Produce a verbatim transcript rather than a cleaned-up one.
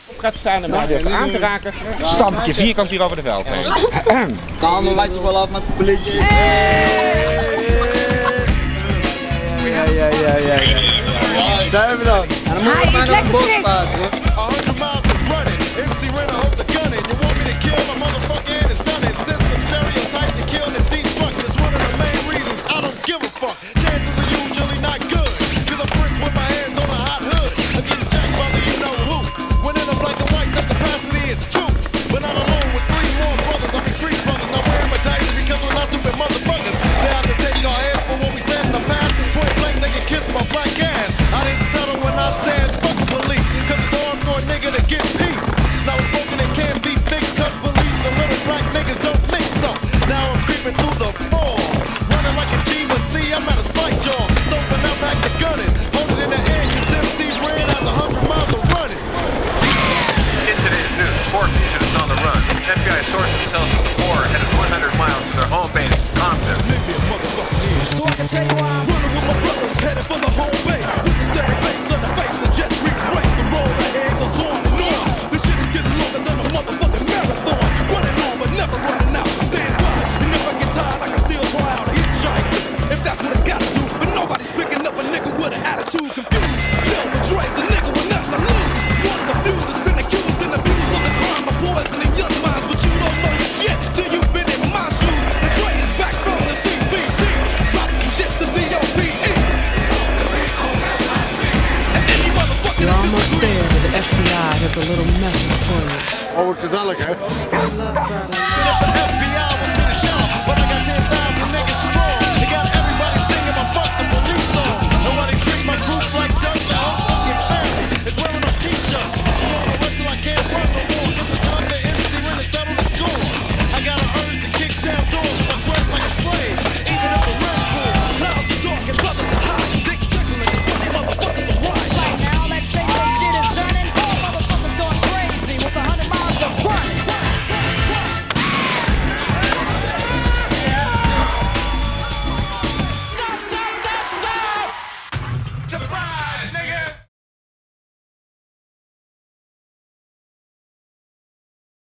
gaat staan en mij durft aan te raken, stamp ik je vierkant hier over de veld heen. De handen lijkt toch wel af met de politie. Ja, ja, ja, ja, ja. Zijn we dan? En dan moet je maar nog een bos passen hoor. F B I sources tell us that the four are headed one hundred miles to their home base, Compton. Leave me a motherfucking ear. So I can tell you why I'm running with my brothers, headed for the home base. With the steady face on the face, the jet streets race. The road ahead goes on and on. This shit is getting longer than a motherfucking marathon. Running on but never running out. Stand by, and if I get tired, I can still try out a hitchhike. If that's what I gotta do. But nobody's picking up a nigga with an attitude confused. Yo, Dre's a nigga with nothing to lose. One of the few that's been accused and abused of the crime of poisoning young minds. But you don't know shit till you've been in my shoes. The Dre is back from the C B T. Drop some shit that's D O P E. You're almost there, but the F B I has a little message for you. Oh, gezellig hè? If the F B I was me to shop, but I got ten thousand